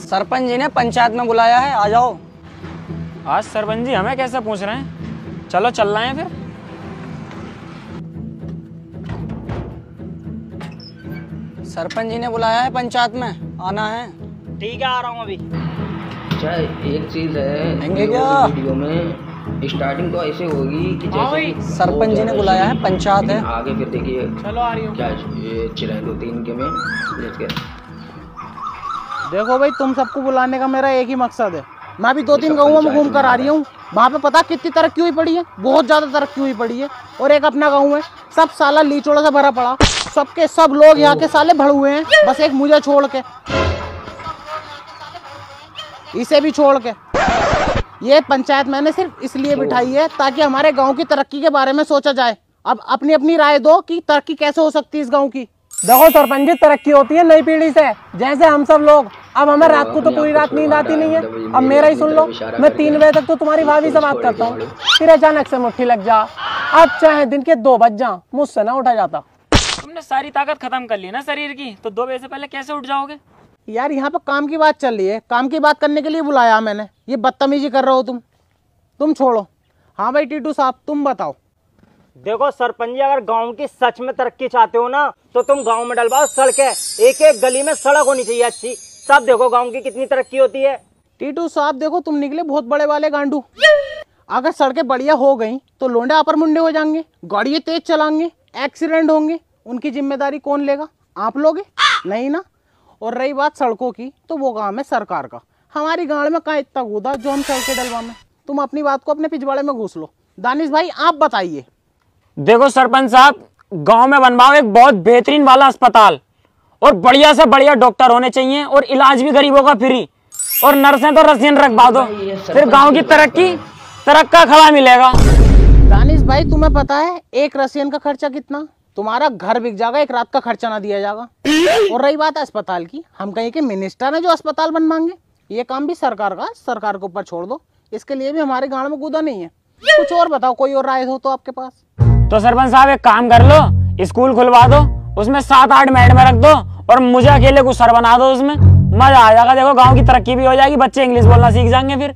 सरपंच जी ने पंचायत में बुलाया है, आ जाओ। आज सरपंच जी हमें कैसे पूछ रहे हैं? चलो चल रहे हैं फिर। सरपंच जी ने बुलाया है पंचायत में, आना है। ठीक है, आ रहा हूँ अभी। अच्छा एक चीज है क्या? वीडियो में स्टार्टिंग तो ऐसे होगी कि जैसे कि सरपंच जी ने बुलाया है, पंचायत है। आगे फिर देखिए चलो आ रही हूँ। क्या ये चिराई 2-3 के में लेट के। देखो भाई, तुम सबको बुलाने का मेरा एक ही मकसद है। मैं भी 2-3 गाँवों में घूम कर आ रही हूँ। वहाँ पे पता कितनी तरक्की हुई पड़ी है, बहुत ज़्यादा तरक्की हुई पड़ी है। और एक अपना गाँव है, सब साला लीचोड़ा से भरा पड़ा, सबके सब लोग यहाँ के साले भड़ हुए हैं, बस एक मुझे छोड़ के, इसे भी छोड़ के। ये पंचायत मैंने सिर्फ इसलिए बिठाई है ताकि हमारे गांव की तरक्की के बारे में सोचा जाए। अब अपनी अपनी राय दो कि तरक्की कैसे हो सकती है इस गांव की। देखो सरपंच जी, तरक्की होती है नई पीढ़ी से, जैसे हम सब लोग। अब हमें रात को तो पूरी रात नींद आती नहीं है। अब मेरा ही सुन लो, मैं 3 बजे तक तो तुम्हारी भाभी से बात करता हूँ, फिर अचानक से मुट्ठी लग जा। अब चाहे दिन के 2 बज जा, मुझसे ना उठा जाता। तुमने सारी ताकत खत्म कर ली ना शरीर की, तो 2 बजे से पहले कैसे उठ जाओगे? यार यहाँ पे काम की बात चल रही है, काम की बात करने के लिए बुलाया मैंने। ये बदतमीजी कर रहे हो तुम छोड़ो। हाँ भाई टीटू साहब, तुम बताओ। देखो सरपंच जी, अगर गांव की सच में तरक्की चाहते हो ना, तो तुम गांव में डलवाओ सड़कें। एक एक गली में सड़क होनी चाहिए अच्छी, सब देखो गांव की कितनी तरक्की होती है। टीटू साहब देखो, तुम निकले बहुत बड़े वाले गांडू। अगर सड़कें बढ़िया हो गई तो लोंडे अपर मुंडे हो जाएंगे, गाड़ियाँ तेज चलाएंगे, एक्सीडेंट होंगे, उनकी जिम्मेदारी कौन लेगा? आप लोगे? नहीं ना। और रही बात सड़कों की, तो वो काम है सरकार का। हमारी गांव में कहाँ इतना कूदा जो हम सड़कें डलवा में। तुम अपनी बात को अपने पिछवाड़े में घुस लो। दानिश भाई आप बताइए। देखो सरपंच साहब, गांव में बनवाओ एक बहुत बेहतरीन वाला अस्पताल, और बढ़िया से बढ़िया डॉक्टर होने चाहिए, और इलाज भी गरीबों का फ्री, और नर्सें तो रसियन रखवा दो, फिर गांव की तरक्का खड़ा मिलेगा। दानिश भाई तुम्हें पता है एक रसियन का खर्चा कितना? तुम्हारा घर बिक जाएगा, एक रात का खर्चा ना दिया जाएगा। और रही बात अस्पताल की, हम कहीं के मिनिस्टर है जो अस्पताल बनवाएंगे? ये काम भी सरकार का, सरकार के ऊपर छोड़ दो। इसके लिए भी हमारे गांव में कूदा नहीं है। कुछ और बताओ, कोई और राय हो तो आपके पास। तो सरपंच साहब एक काम कर लो, स्कूल खुलवा दो, उसमें 7-8 मैडम रख दो, और मुझे अकेले को सर बना दो, उसमें मजा आ जाएगा। देखो गांव की तरक्की भी हो जाएगी, बच्चे इंग्लिश बोलना सीख जाएंगे फिर।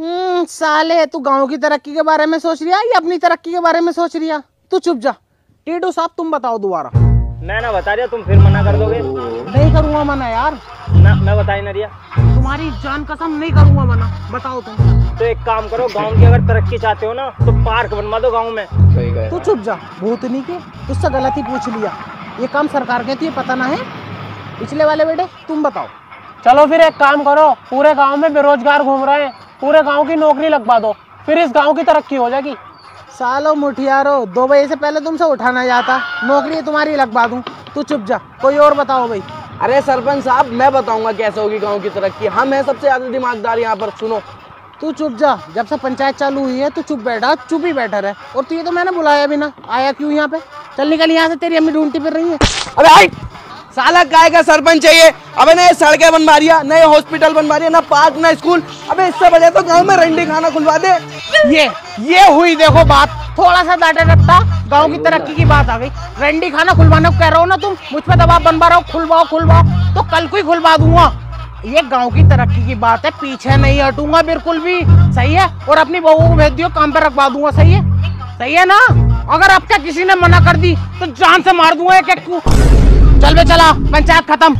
साले तू गांव की तरक्की के बारे में सोच रहा या अपनी तरक्की के बारे में सोच रहा? तू चुप जा। टीटू साहब तुम बताओ दोबारा। मैं ना बता रहा, तुम फिर मना कर दोगे। नहीं करूंगा मना यार। ना मैं बता ही ना रिया। तुम्हारी जान कसम नहीं करूंगा मना, बताओ तुम। तो एक काम करो, गांव की अगर तरक्की चाहते हो ना, तो पार्क बनवा दो गांव में। तू चुप जा, भूतनी के तुझसे गलती पूछ लिया। ये काम सरकार कहती है, पता ना है? पिछले वाले बेटे तुम बताओ। चलो फिर एक काम करो, पूरे गांव में बेरोजगार घूम रहे हैं, पूरे गांव की नौकरी लगवा दो, फिर इस गांव की तरक्की हो जाएगी। सालो मुठियारो, 2 बजे से पहले तुमसे उठाना जाता, नौकरी तुम्हारी लगवा दूं। तू चुप जा, कोई और बताओ भाई। अरे सरपंच साहब, मैं बताऊंगा कैसे होगी गांव की तरक्की। हम हैं सबसे ज्यादा दिमागदार यहाँ पर, सुनो। तू चुप जा, जब से पंचायत चालू हुई है तू चुप ही बैठा रहे। और तुझे तो मैंने बुलाया भी ना, आया क्यों यहाँ पे? चल निकल यहाँ से, तेरी अम्मी ढूंढती फिर रही है। अबे हाय, साला काय का सरपंच चाहिए? अबे नए सड़कें बनवा रही है, नए हॉस्पिटल बनवा रही है, ना पार्क ना स्कूल। अबे इससे बढ़िया तो गांव में रंडी खाना खुलवा दे। ये हुई देखो बात, थोड़ा सा डांटे रखता, गांव की तरक्की की बात आ गई। रंडी खाना खुलवाना कह रहे हो ना तुम, मुझ पे दबाव बनवा रहे हो, खुलवाओ, तो कल को ही खुलवा दूंगा। ये गांव की तरक्की की बात है, पीछे नहीं हटूंगा बिल्कुल भी, सही है? और अपनी बहू को भेज दियो, काम पे रखवा दूंगा, सही है ना? अगर अब क्या किसी ने मना कर दी तो जान से मार दूंगा एक को। चल बे चला, पंचायत खत्म।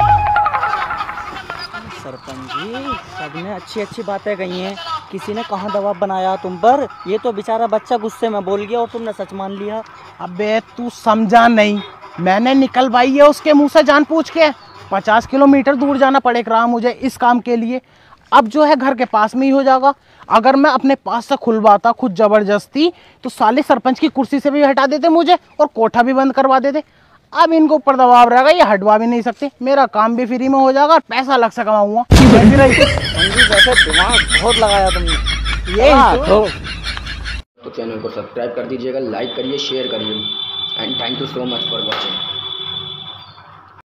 सरपंच जी, सबने अच्छी बातें कही हैं, किसी ने कहाँ दबाव बनाया तुम पर? ये तो बेचारा बच्चा गुस्से में बोल गया और तुमने सच मान लिया। अबे तू समझा नहीं, मैंने निकलवाई है उसके मुंह से जान पूछ के। 50 किलोमीटर दूर जाना पड़ेगा मुझे इस काम के लिए। अब जो है घर के पास में ही हो जाएगा। अगर मैं अपने पास से खुलवाता खुद जबरदस्ती, तो साले सरपंच की कुर्सी से भी हटा देते मुझे, और कोठा भी बंद करवा देते। अब इनको ऊपर दबाव रहेगा, ये हटवा भी नहीं सकते। मेरा काम भी फ्री में हो जाएगा और पैसा अलग से कमाऊंगा। वैसे दिमाग बहुत लगाया तुमने। ये तो चैनल को सब्सक्राइब कर दीजिएगा, लाइक करिए, शेयर करिए, and thank you so much for watching.